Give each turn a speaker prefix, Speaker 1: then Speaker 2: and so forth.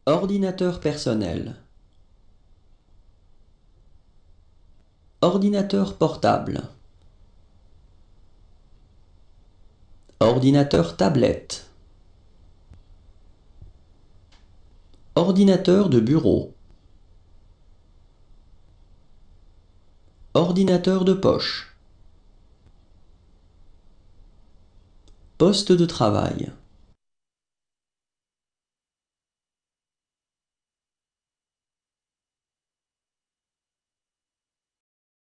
Speaker 1: Ordinateur personnel. Ordinateur portable. Ordinateur tablette. Ordinateur de bureau. Ordinateur de poche. Poste de travail.